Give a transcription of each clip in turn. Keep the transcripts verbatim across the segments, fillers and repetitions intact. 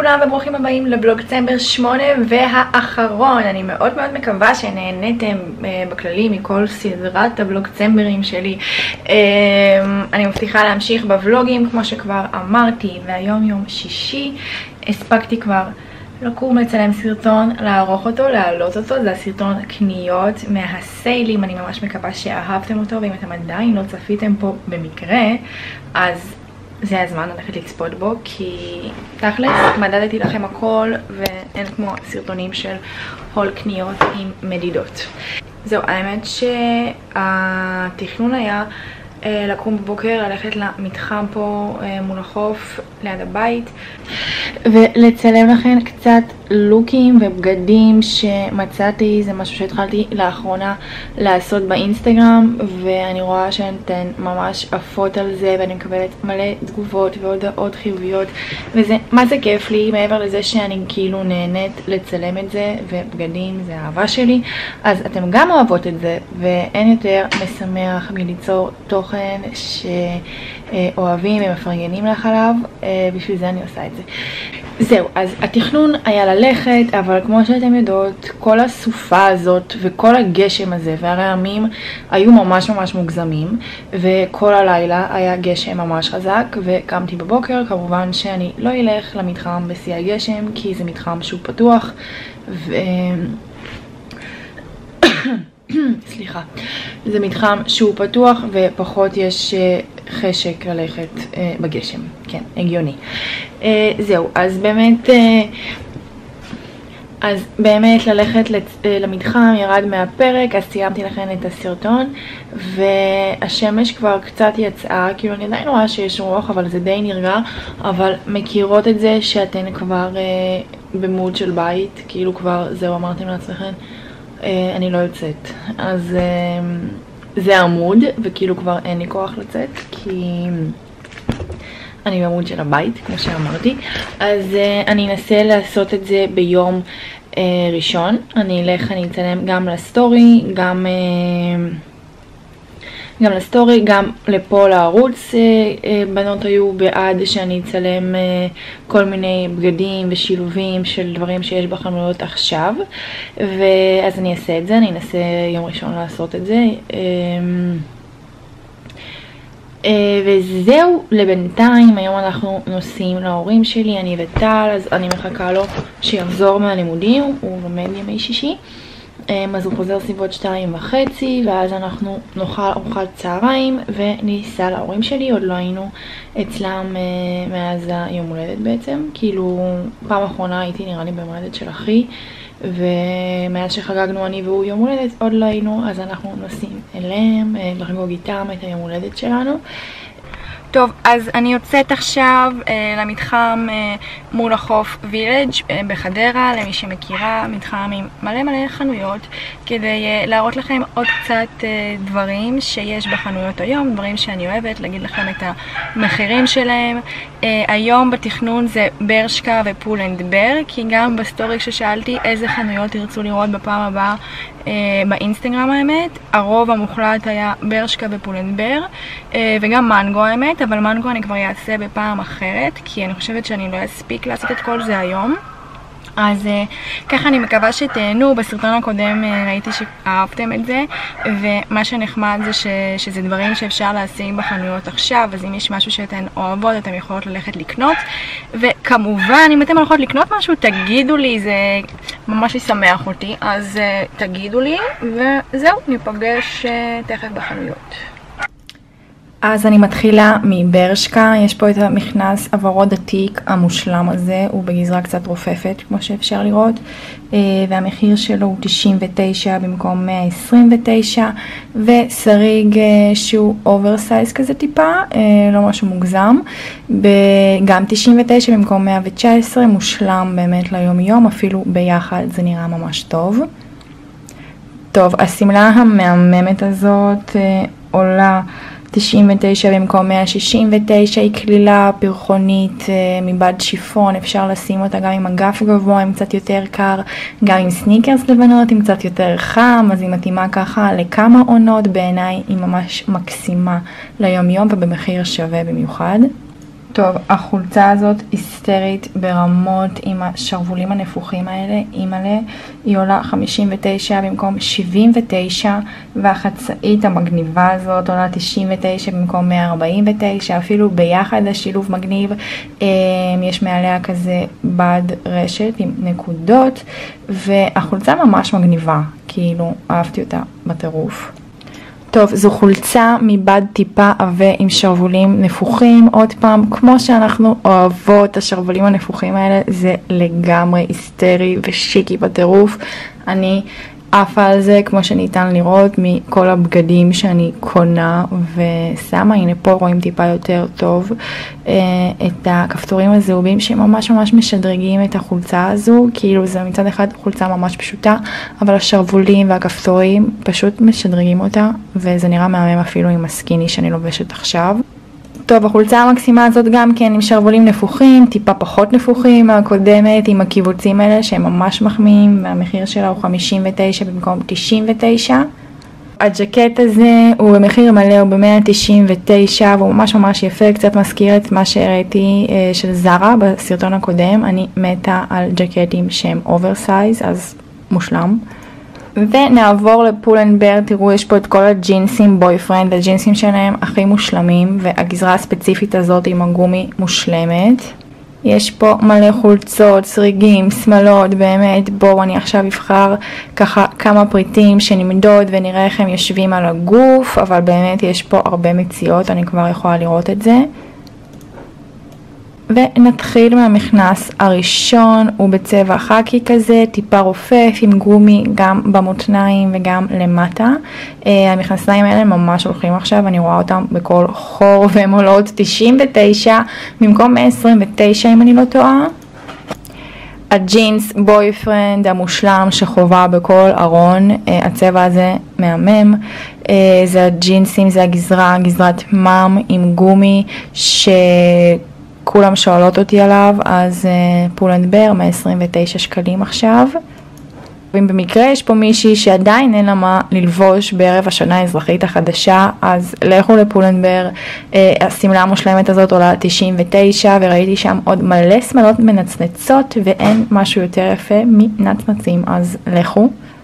לכולם וברוכים הבאים לבלוגצמבר שמונה והאחרון. אני מאוד מאוד מקווה שנהניתם בכללי מכל סדרת הבלוגצמברים שלי. אני מבטיחה להמשיך בוולוגים כמו שכבר אמרתי, והיום יום שישי. הספקתי כבר לקום לצלם סרטון, לערוך אותו, להעלות אותו. זה הסרטון קניות מהסיילים. אני ממש מקווה שאהבתם אותו, ואם אתם עדיין לא צפיתם פה במקרה, אז זה הזמן ללכת לצפות בו, כי תכלס מדדתי לכם הכל ואין כמו סרטונים של הול קניות עם מדידות. זהו, האמת שהתכנון היה לקום בבוקר, ללכת למתחם פה מול החוף ליד הבית ולצלם לכם קצת לוקים ובגדים שמצאתי. זה משהו שהתחלתי לאחרונה לעשות באינסטגרם, ואני רואה שהן אתן ממש עפות על זה, ואני מקבלת מלא תגובות והודעות חיוביות, וזה מה זה כיף לי. מעבר לזה שאני כאילו נהנית לצלם את זה, ובגדים זה האהבה שלי, אז אתם גם אוהבות את זה, ואין יותר משמח מליצור תוכן שאוהבים ומפרגנים לך עליו. בשביל זה אני עושה את זה. זהו, אז התכנון היה ללכת, אבל כמו שאתם יודעות, כל הסופה הזאת וכל הגשם הזה והרעמים היו ממש ממש מוגזמים, וכל הלילה היה גשם ממש חזק, וקמתי בבוקר. כמובן שאני לא אלך למתחם בשיא הגשם, כי זה מתחם שהוא פתוח, ו... סליחה, זה מתחם שהוא פתוח ופחות יש חשק ללכת אה, בגשם. כן, הגיוני. אה, זהו, אז באמת אה, אז באמת ללכת לצ... אה, למתחם ירד מהפרק. אז סיימתי לכם את הסרטון, והשמש כבר קצת יצאה, כאילו אני עדיין רואה שיש רוח, אבל זה די נרגע. אבל מכירות את זה שאתן כבר אה, במוד של בית, כאילו כבר זהו, אמרתם לעצמכם אני לא יוצאת. אז זה עמוד, וכאילו כבר אין לי כוח לצאת, כי אני בעמוד של הבית, כמו שאמרתי. אז אני אנסה לעשות את זה ביום ראשון. אני אלך, אני אצלם גם לסטורי, גם גם לסטורי, גם לפה לערוץ. בנות היו בעד שאני אצלם כל מיני בגדים ושילובים של דברים שיש בחנויות עכשיו, ואז אני אעשה את זה. אני אנסה יום ראשון לעשות את זה, וזהו לבינתיים. היום אנחנו נוסעים להורים שלי, אני וטל, אז אני מחכה לו שיחזור מהלימודים, הוא לומד ימי שישי, אז הוא חוזר סביבות שתיים וחצי, ואז אנחנו נאכל ארוחת צהריים וניסע להורים שלי. עוד לא היינו אצלם מאז היום הולדת בעצם, כאילו פעם אחרונה הייתי נראה לי ביום הולדת של אחי, ומאז שחגגנו אני והוא יום הולדת עוד לא היינו, אז אנחנו נוסעים אליהם לחגוג איתם את היום הולדת שלנו. טוב, אז אני יוצאת עכשיו אה, למתחם אה, מול החוף וילג' אה, בחדרה, למי שמכירה, מתחם עם מלא מלא חנויות, כדי אה, להראות לכם עוד קצת אה, דברים שיש בחנויות היום, דברים שאני אוהבת, להגיד לכם את המחירים שלהם. אה, היום בתכנון זה ברשקה ופול אנד בר, כי גם בסטורי ששאלתי איזה חנויות תרצו לראות בפעם הבאה אה, באינסטגרם, האמת, הרוב המוחלט היה ברשקה ופול אנד בר, אה, וגם מנגו האמת, אבל מנגו אני כבר אעשה בפעם אחרת, כי אני חושבת שאני לא אספיק לעשות את כל זה היום. אז uh, ככה אני מקווה שתהנו. בסרטון הקודם uh, ראיתי שאהבתם את זה, ומה שנחמד זה ש, שזה דברים שאפשר להשיג בחנויות עכשיו, אז אם יש משהו שאתן אוהבות אתן יכולות ללכת לקנות, וכמובן אם אתן הולכות לקנות משהו תגידו לי, זה ממש ישמח אותי, אז uh, תגידו לי, וזהו, ניפגש uh, תכף בחנויות. אז אני מתחילה מברשקה. יש פה את המכנס הוורוד עתיק המושלם הזה, הוא בגזרה קצת רופפת כמו שאפשר לראות, והמחיר שלו הוא תשעים ותשע במקום מאה עשרים ותשע, וסריג שהוא אוברסייז כזה טיפה, לא משהו מוגזם, גם תשעים ותשע במקום מאה ותשע עשרה, מושלם באמת ליום יום, אפילו ביחד זה נראה ממש טוב. טוב, הסמלה המהממת הזאת עולה תשעים ותשע במקום מאה שישים ותשע, היא כלילה פרחונית מבד שיפון, אפשר לשים אותה גם עם אגף גבוה, עם קצת יותר קר, גם עם סניקרס לבנות, עם קצת יותר חם, אז היא מתאימה ככה לכמה עונות. בעיניי היא ממש מקסימה ליום יום ובמחיר שווה במיוחד. טוב, החולצה הזאת היסטרית ברמות עם השרבולים הנפוחים האלה, אימאלה, היא עולה חמישים ותשע במקום שבעים ותשע, והחצאית המגניבה הזאת עולה תשעים ותשע במקום מאה ארבעים ותשע, אפילו ביחד השילוב מגניב. יש מעליה כזה בד רשת עם נקודות, והחולצה ממש מגניבה, כאילו אהבתי אותה בטירוף. טוב, זו חולצה מבד טיפה עבה עם שרבולים נפוחים, עוד פעם, כמו שאנחנו אוהבות, השרבולים הנפוחים האלה זה לגמרי היסטרי ושיקי בטירוף. אני עפה על זה, כמו שניתן לראות מכל הבגדים שאני קונה ושמה. הנה פה רואים טיפה יותר טוב את הכפתורים הזהובים שממש ממש משדרגים את החולצה הזו. כאילו זה מצד אחד חולצה ממש פשוטה, אבל השרבולים והכפתורים פשוט משדרגים אותה, וזה נראה מהמם אפילו עם הסקיני שאני לובשת עכשיו. טוב, החולצה המקסימה הזאת גם כן עם שרבולים נפוחים, טיפה פחות נפוחים מהקודמת, עם הקיבוצים האלה שהם ממש מחמיאים, והמחיר שלה הוא חמישים ותשע במקום תשעים ותשע. הג'קט הזה הוא במחיר מלא, הוא ב-מאה תשעים ותשע, והוא ממש ממש יפה, קצת מזכיר את מה שהראיתי של זרה בסרטון הקודם. אני מתה על ג'קטים שהם אוברסייז, אז מושלם. ונעבור לפול אנד בר. תראו, יש פה את כל הג'ינסים בויפרנד, הג'ינסים שלהם הכי מושלמים, והגזרה הספציפית הזאת עם הגומי מושלמת. יש פה מלא חולצות, סריגים, שמלות, באמת. בואו אני עכשיו אבחר ככה כמה פריטים שנמדוד ונראה איך הם יושבים על הגוף, אבל באמת יש פה הרבה מציאות, אני כבר יכולה לראות את זה. ונתחיל מהמכנס הראשון, הוא בצבע חקי כזה, טיפה רופף עם גומי גם במותניים וגם למטה. המכנסיים האלה ממש הולכים עכשיו, אני רואה אותם בכל חור, והם עולות תשעים ותשע במקום מאה עשרים ותשע אם אני לא טועה. הג'ינס בויפרנד המושלם שחובה בכל ארון, הצבע הזה מהמם. זה הג'ינסים, זה הגזרה, גזרת מאם עם גומי ש... כולם שואלות אותי עליו, אז פול אנד בר, מאה עשרים ותשע שקלים עכשיו. ואם במקרה יש פה מישהי שעדיין אין לה מה ללבוש בערב השנה האזרחית החדשה, אז לכו לפול אנד בר. הסמלה המושלמת הזאת עולה תשעים ותשע, וראיתי שם עוד מלא שמלות מנצנצות, ואין משהו יותר יפה מנצנצים, אז לכו.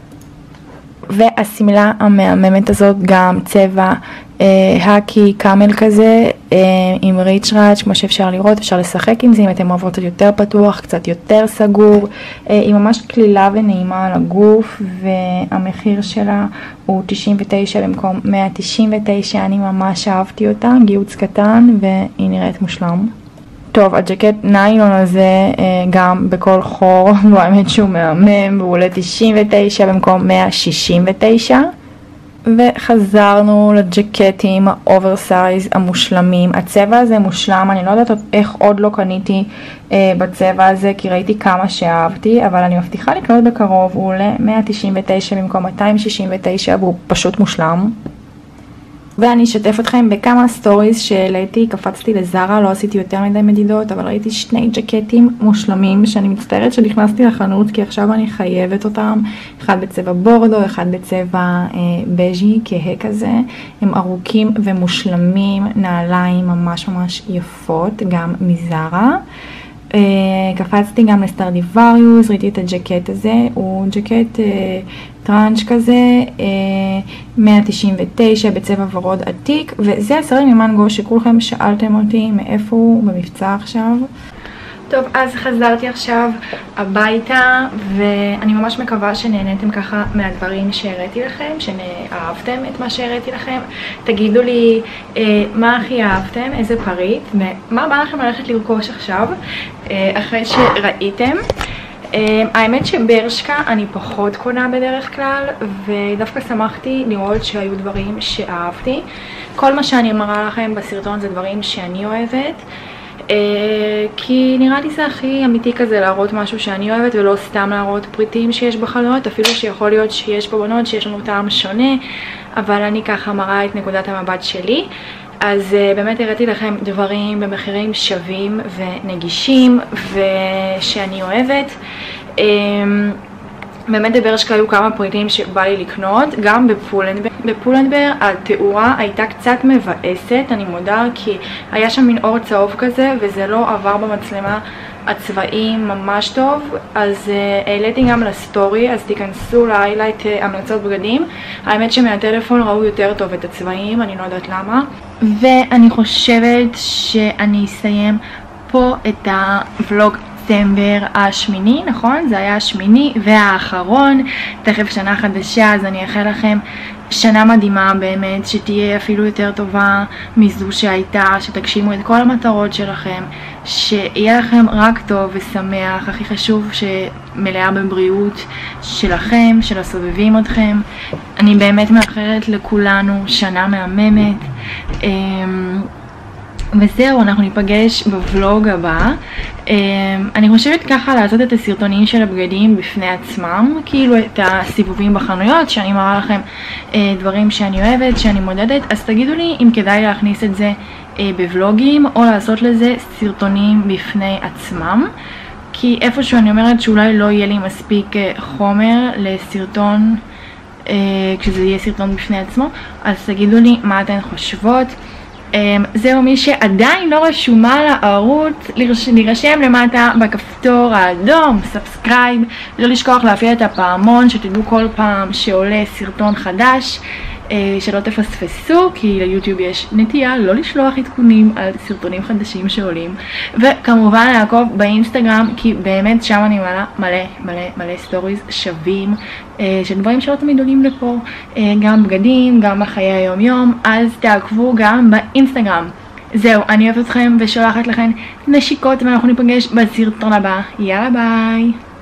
והסמלה המהממת הזאת גם צבע הקי קאמל כזה, אה, עם ריץ' ראץ', כמו שאפשר לראות, אפשר לשחק עם זה אם אתם אוהבות קצת יותר פתוח, קצת יותר סגור. אה, היא ממש כלילה ונעימה על הגוף, והמחיר שלה הוא תשעים ותשע במקום מאה תשעים ותשע. אני ממש אהבתי אותה, גיוץ קטן, והיא נראית מושלם. טוב, הג'קט ניילון הזה גם בכל חור, והאמת שהוא מהמם, והוא עולה תשעים ותשע במקום מאה שישים ותשע. וחזרנו לג'קטים האוברסייז המושלמים. הצבע הזה מושלם, אני לא יודעת איך עוד לא קניתי אה, בצבע הזה, כי ראיתי כמה שאהבתי, אבל אני מבטיחה לקנות בקרוב. הוא עולה מאה תשעים ותשע במקום מאתיים שישים ותשע, והוא פשוט מושלם. ואני אשתף אתכם בכמה סטוריז שהעליתי, קפצתי לזרה, לא עשיתי יותר מדי מדידות, אבל ראיתי שני ג'קטים מושלמים שאני מצטערת שנכנסתי לחנות, כי עכשיו אני חייבת אותם. אחד בצבע בורדו, אחד בצבע אה, בז'י, כהה כזה. הם ארוכים ומושלמים, נעליים ממש ממש יפות, גם מזרה. Uh, קפצתי גם לסטרדיווריוס, ראיתי את הג'קט הזה, הוא ג'קט uh, טראנץ' כזה, uh, מאה תשעים ותשע בצבע ורוד עתיק, וזה הסרט ממנגו שכולכם שאלתם אותי מאיפה הוא במבצע עכשיו. טוב, אז חזרתי עכשיו הביתה, ואני ממש מקווה שנהניתם ככה מהדברים שהראיתי לכם, שאהבתם את מה שהראיתי לכם. תגידו לי אה, מה הכי אהבתם, איזה פריט, ומה בא לכם ללכת לרכוש עכשיו, אה, אחרי שראיתם. אה, האמת שברשקה אני פחות קונה בדרך כלל, ודווקא שמחתי לראות שהיו דברים שאהבתי. כל מה שאני מראה לכם בסרטון זה דברים שאני אוהבת. Uh, כי נראה לי זה הכי אמיתי כזה להראות משהו שאני אוהבת, ולא סתם להראות פריטים שיש בחנויות, אפילו שיכול להיות שיש פה בנות שיש לנו טעם שונה, אבל אני ככה מראה את נקודת המבט שלי. אז uh, באמת הראיתי לכם דברים במחירים שווים ונגישים ושאני אוהבת. uh, באמת בברשקה היו כמה פריטים שבא לי לקנות, גם בפולנדבר. בפולנדבר התאורה הייתה קצת מבאסת, אני מודה, כי היה שם מין אור צהוב כזה וזה לא עבר במצלמה הצבעים ממש טוב, אז uh, העליתי גם לסטורי, אז תיכנסו להיילייט uh, המלצות בגדים. האמת שמהטלפון ראו יותר טוב את הצבעים, אני לא יודעת למה. ואני חושבת שאני אסיים פה את הוולוג דצמבר השמיני, נכון? זה היה השמיני והאחרון, תכף שנה חדשה, אז אני אאחל לכם שנה מדהימה באמת, שתהיה אפילו יותר טובה מזו שהייתה, שתגשימו את כל המטרות שלכם, שיהיה לכם רק טוב ושמח, הכי חשוב שמלאה בבריאות שלכם, של הסובבים אתכם. אני באמת מאחלת לכולנו שנה מהממת. וזהו, אנחנו ניפגש בוולוג הבא. אני חושבת ככה לעשות את הסרטונים של הבגדים בפני עצמם, כאילו את הסיבובים בחנויות, שאני מראה לכם דברים שאני אוהבת, שאני מודדת, אז תגידו לי אם כדאי להכניס את זה בוולוגים או לעשות לזה סרטונים בפני עצמם, כי איפשהו אני אומרת שאולי לא יהיה לי מספיק חומר לסרטון כשזה יהיה סרטון בפני עצמו, אז תגידו לי מה אתן חושבות. זהו, מי שעדיין לא רשומה לערוץ, להירשם למטה בכפתור האדום, סאבסקרייב, לא לשכוח להפעיל את הפעמון, שתדעו כל פעם שעולה סרטון חדש, שלא תפספסו, כי ליוטיוב יש נטייה לא לשלוח עדכונים על סרטונים חדשים שעולים, וכמובן לעקוב באינסטגרם, כי באמת שם אני מעלה מלא מלא מלא סטוריז שווים של דברים שלא תמיד עולים לפה, גם בגדים, גם בחיי היום יום, אז תעקבו גם באינסטגרם. זהו, אני אוהבת אתכם ושולחת לכם נשיקות, ואנחנו ניפגש בסרטון הבא. יאללה ביי.